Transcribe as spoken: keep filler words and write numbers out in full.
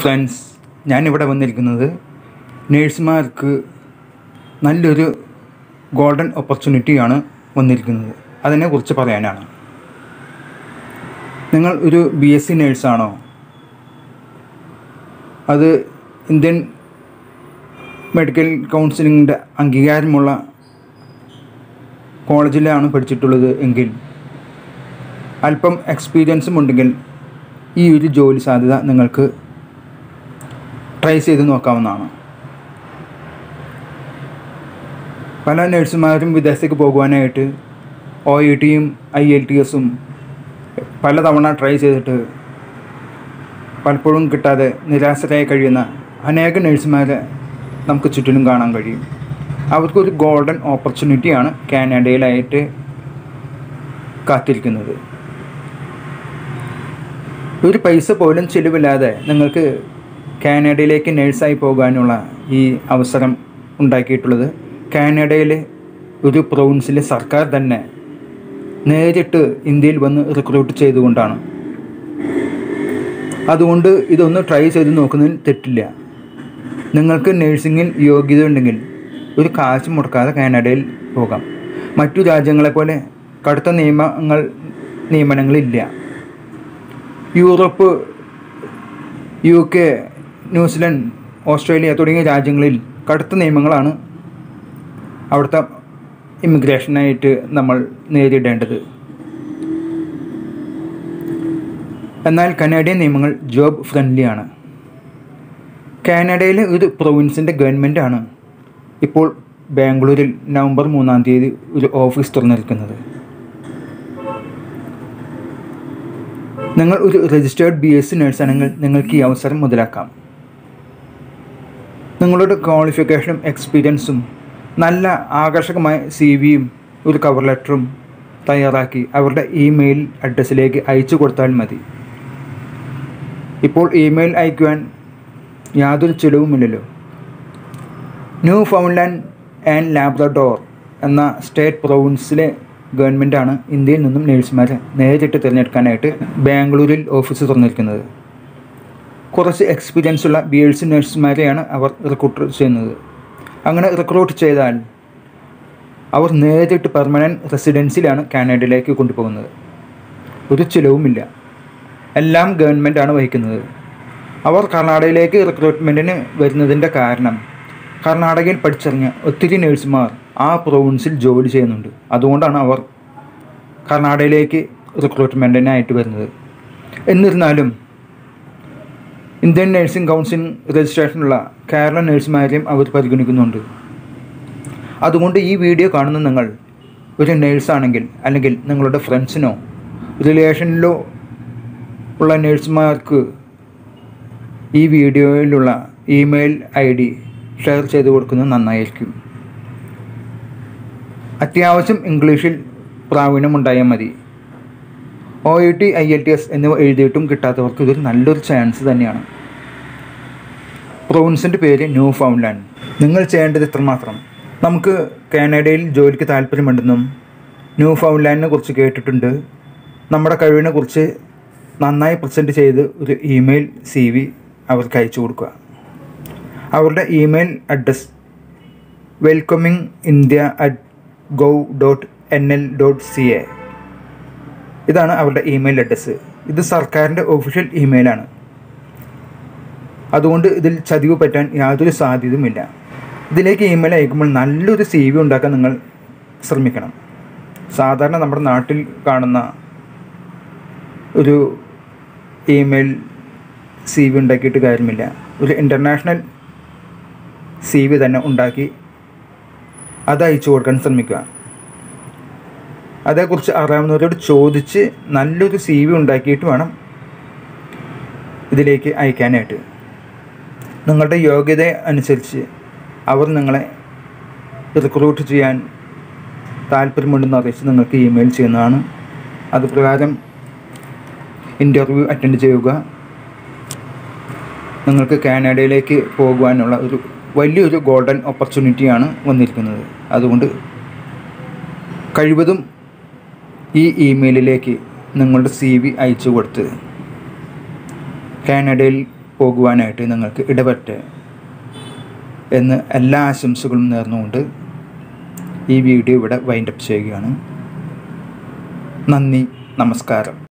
Friends, ഞാനിവിടെ വന്നിരിക്കുന്നത് നേഴ്സുമാർക്ക് നല്ലൊരു ഗോൾഡൻ ഓപ്പർച്യൂണിറ്റിയാണ് വന്നിരിക്കുന്നത്. അതിനെക്കുറിച്ച് പറയാനാണ്. നിങ്ങൾ ഒരു ബി എസ് സി നേഴ്സാണോ? അത് ഇന്ത്യൻ മെഡിക്കൽ കൗൺസിലിങ്ങിൻ്റെ അംഗീകാരമുള്ള കോളേജിലാണ് പഠിച്ചിട്ടുള്ളത് എങ്കിൽ, അല്പം എക്സ്പീരിയൻസും ഉണ്ടെങ്കിൽ ഈ ഒരു ജോലി സാധ്യത നിങ്ങൾക്ക് ട്രൈ ചെയ്ത് നോക്കാവുന്നതാണ്. പല നഴ്സുമാരും വിദേശത്തേക്ക് പോകുവാനായിട്ട് ഒ ഇ ടിയും ഐ എൽ ടി എസും പലതവണ ട്രൈ ചെയ്തിട്ട് പലപ്പോഴും കിട്ടാതെ നിരാശരായി കഴിയുന്ന അനേകം നഴ്സുമാരെ നമുക്ക് ചുറ്റിലും കാണാൻ കഴിയും. അവർക്കൊരു ഗോൾഡൻ ഓപ്പർച്യൂണിറ്റിയാണ് കാനഡയിലായിട്ട് കാത്തിരിക്കുന്നത്. ഒരു പൈസ പോലും ചിലവില്ലാതെ നിങ്ങൾക്ക് കാനഡയിലേക്ക് നേഴ്സായി പോകാനുള്ള ഈ അവസരം ഉണ്ടാക്കിയിട്ടുള്ളത് കാനഡയിലെ ഒരു പ്രൊവിൻസിലെ സർക്കാർ തന്നെ നേരിട്ട് ഇന്ത്യയിൽ വന്ന് റിക്രൂട്ട് ചെയ്തുകൊണ്ടാണ്. അതുകൊണ്ട് ഇതൊന്ന് ട്രൈ ചെയ്ത് നോക്കുന്നതിൽ തെറ്റില്ല. നിങ്ങൾക്ക് നഴ്സിങ്ങിൽ യോഗ്യത ഉണ്ടെങ്കിൽ ഒരു കാശ് മുടക്കാതെ കാനഡയിൽ പോകാം. മറ്റു രാജ്യങ്ങളെപ്പോലെ കടുത്ത നിയമങ്ങൾ നിയമനങ്ങളില്ല. Europe, U K, New Zealand, Australia തുടങ്ങിയ രാജ്യങ്ങളിൽ കടുത്ത നിയമങ്ങളാണ് അവിടുത്തെ ഇമിഗ്രേഷനായിട്ട് നമ്മൾ നേരിടേണ്ടത്. എന്നാൽ കനേഡിയൻ നിയമങ്ങൾ ജോബ് ഫ്രണ്ട്ലിയാണ്. കാനഡയിലെ ഒരു പ്രൊവിൻസിൻ്റെ ഗവൺമെൻറ്റാണ് ഇപ്പോൾ ബാംഗ്ലൂരിൽ നവംബർ മൂന്നാം തീയതി ഒരു ഓഫീസ് തുറന്നിരിക്കുന്നത്. നിങ്ങൾ ഒരു രജിസ്റ്റേർഡ് ബി എസ് സി നേഴ്സാണെങ്കിൽ നിങ്ങൾക്ക് ഈ അവസരം മുതലാക്കാം. നിങ്ങളുടെ ക്വാളിഫിക്കേഷനും എക്സ്പീരിയൻസും നല്ല ആകർഷകമായ സി വിയും ഒരു കവർ ലെറ്ററും തയ്യാറാക്കി അവരുടെ ഇമെയിൽ അഡ്രസ്സിലേക്ക് അയച്ചു കൊടുത്താൽ മതി. ഇപ്പോൾ ഇമെയിൽ അയക്കുവാൻ യാതൊരു ചിലവുമില്ലല്ലോ. ന്യൂ ഫൗണ്ട്ലാൻഡ് ആൻഡ് ലാബ്രഡോർ എന്ന സ്റ്റേറ്റ് പ്രൊവിൻസിലെ ഗവൺമെൻറ്റാണ് ഇന്ത്യയിൽ നിന്നും നേഴ്സുമാരെ നേരിട്ട് തിരഞ്ഞെടുക്കാനായിട്ട് ബാംഗ്ലൂരിൽ ഓഫീസ് തുറന്നിരിക്കുന്നത്. കുറച്ച് എക്സ്പീരിയൻസ് ഉള്ള ബി എസ് സി നഴ്സുമാരെയാണ് അവർ റിക്രൂട്ട് ചെയ്യുന്നത്. അങ്ങനെ റിക്രൂട്ട് ചെയ്താൽ അവർ നേരിട്ട് പെർമനൻറ്റ് റെസിഡൻസിലാണ് കാനഡയിലേക്ക് കൊണ്ടുപോകുന്നത്. ഒരു ചിലവുമില്ല. എല്ലാം ഗവൺമെൻറ്റാണ് വഹിക്കുന്നത്. അവർ കർണാടകയിലേക്ക് റിക്രൂട്ട്മെൻറ്റിന് വരുന്നതിൻ്റെ കാരണം കർണാടകയിൽ പഠിച്ചിറങ്ങിയ ഒത്തിരി നഴ്സുമാർ ആ പ്രൊവിൻസിൽ ജോലി ചെയ്യുന്നുണ്ട്. അതുകൊണ്ടാണ് അവർ കർണാടകയിലേക്ക് റിക്രൂട്ട്മെൻറ്റിനായിട്ട് വരുന്നത്. എന്നിരുന്നാലും ഇന്ത്യൻ നഴ്സിംഗ് കൗൺസിൽ രജിസ്ട്രേഷനുള്ള കേരള നഴ്സുമാരെയും അവർ പരിഗണിക്കുന്നുണ്ട്. അതുകൊണ്ട് ഈ വീഡിയോ കാണുന്ന നിങ്ങൾ ഒരു നേഴ്സാണെങ്കിൽ, അല്ലെങ്കിൽ നിങ്ങളുടെ ഫ്രണ്ട്സിനോ റിലേഷനിലോ ഉള്ള നഴ്സുമാർക്ക് ഈ വീഡിയോയിലുള്ള ഇമെയിൽ ഐ ഡി ഷെയർ ചെയ്ത് കൊടുക്കുന്നത് നന്നായിരിക്കും. അത്യാവശ്യം ഇംഗ്ലീഷിൽ പ്രാവീണ്യം ഉണ്ടായാൽ മതി. O E T, I L T S എന്നിവ എഴുതിയിട്ടും കിട്ടാത്തവർക്ക് ഇതൊരു നല്ലൊരു ചാൻസ് തന്നെയാണ്. പ്രൊവിൻസിൻ്റെ പേര് ന്യൂ ഫൗണ്ട്ലാൻഡ്. നിങ്ങൾ ചെയ്യേണ്ടത് ഇത്രമാത്രം: നമുക്ക് കാനഡയിൽ ജോലിക്ക് താല്പര്യമുണ്ടെന്നും ന്യൂ ഫൗണ്ട്ലാൻഡിനെ കുറിച്ച് കേട്ടിട്ടുണ്ട്, നമ്മുടെ കഴിവിനെ കുറിച്ച് നന്നായി പ്രസൻറ്റ് ചെയ്ത് ഒരു ഇമെയിൽ സി വി അവർക്ക് അയച്ചു കൊടുക്കുക. അവരുടെ email address welcoming India at gov dot N L dot C A. ഇതാണ് അവരുടെ ഇമെയിൽ അഡ്രസ്സ്. ഇത് സർക്കാരിൻ്റെ ഒഫീഷ്യൽ ഇമെയിലാണ്. അതുകൊണ്ട് ഇതിൽ ചതിവ് പറ്റാൻ യാതൊരു സാധ്യതയുമില്ല. ഇതിലേക്ക് ഇമെയിൽ അയക്കുമ്പോൾ നല്ലൊരു സി വി ഉണ്ടാക്കാൻ നിങ്ങൾ ശ്രമിക്കണം. സാധാരണ നമ്മുടെ നാട്ടിൽ കാണുന്ന ഒരു ഇമെയിൽ സി വി ഉണ്ടാക്കിയിട്ട് കാര്യമില്ല. ഒരു ഇൻ്റർനാഷണൽ സി വി തന്നെ ഉണ്ടാക്കി അത് അയച്ചു കൊടുക്കാൻ ശ്രമിക്കുക. അതേക്കുറിച്ച് അറിയാവുന്നവരോട് ചോദിച്ച് നല്ലൊരു സി വി ഉണ്ടാക്കിയിട്ട് വേണം ഇതിലേക്ക് അയക്കാനായിട്ട്. നിങ്ങളുടെ യോഗ്യത അനുസരിച്ച് അവർ നിങ്ങളെ റിക്രൂട്ട് ചെയ്യാൻ താല്പര്യമുണ്ടെന്ന് അറിയിച്ച് നിങ്ങൾക്ക് ഇമെയിൽ ചെയ്യുന്നതാണ്. അതുപ്രകാരം ഇൻ്റർവ്യൂ അറ്റൻഡ് ചെയ്യുക. നിങ്ങൾക്ക് കാനഡയിലേക്ക് പോകുവാനുള്ള ഒരു വലിയൊരു ഗോൾഡൻ ഓപ്പർച്യൂണിറ്റിയാണ് വന്നിരിക്കുന്നത്. അതുകൊണ്ട് കഴിവതും ഈ ഇമെയിലിലേക്ക് നിങ്ങളുടെ സി വി അയച്ചു കൊടുത്ത് കാനഡയിൽ പോകുവാനായിട്ട് നിങ്ങൾക്ക് ഇടപെട്ടെ എന്ന് എല്ലാ ആശംസകളും നേർന്നുകൊണ്ട് ഈ വീഡിയോ ഇവിടെ വൈൻഡപ്പ് ചെയ്യുകയാണ്. നന്ദി, നമസ്കാരം.